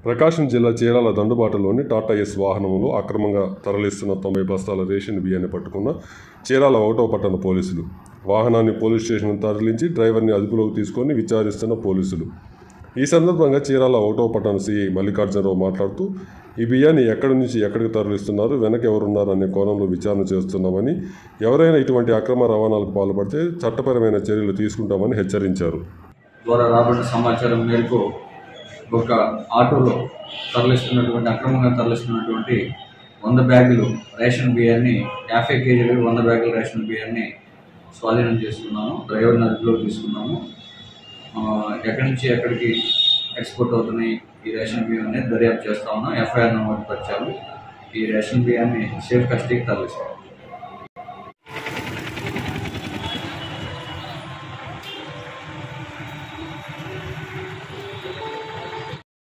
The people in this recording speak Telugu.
ప్రకాశం జిల్లా చీరాల దండుబాటలోని టాటా ఎస్ వాహనంలో అక్రమంగా తరలిస్తున్న 90 బస్తాల రేషన్ బియ్యాన్ని పట్టుకున్న చీరాల 1వ పట్టణ పోలీసులు. వాహనాన్ని పోలీస్ స్టేషన్కు తరలించి డ్రైవర్ని అదుపులోకి తీసుకొని విచారిస్తున్న పోలీసులు. ఈ సందర్భంగా చీరాల 1వ పట్టణ సిఐ మల్లికార్జునరావు మాట్లాడుతూ, ఈ బియ్యాన్ని ఎక్కడి నుంచి ఎక్కడికి తరలిస్తున్నారు, వెనక ఎవరున్నారు అనే కోణంలో విచారణ చేస్తున్నామని, ఎవరైనా ఇటువంటి అక్రమ రవాణాలకు పాల్పడితే చట్టపరమైన చర్యలు తీసుకుంటామని హెచ్చరించారు. ద్వారా రాబడిన సమాచారం మేరకు ఒక ఆటోలో అక్రమంగా తరలిస్తున్నటువంటి 100 బ్యాగులు రేషన్ బియ్యాన్ని, 50 కేజీలు 100 బ్యాగుల రేషన్ బియ్యాన్ని స్వాధీనం చేసుకున్నాము. డ్రైవర్ని అదుపులోకి తీసుకున్నాము. ఎక్కడి నుంచి ఎక్కడికి ఎక్స్పోర్ట్ అవుతున్నాయి ఈ రేషన్ బియ్యం అనేది దర్యాప్తు చేస్తా ఉన్నాం. ఎఫ్ఐఆర్ నమోదు పరిచాము. ఈ రేషన్ బియ్యాన్ని సేఫ్ కస్టడీకి తరలిస్తాం.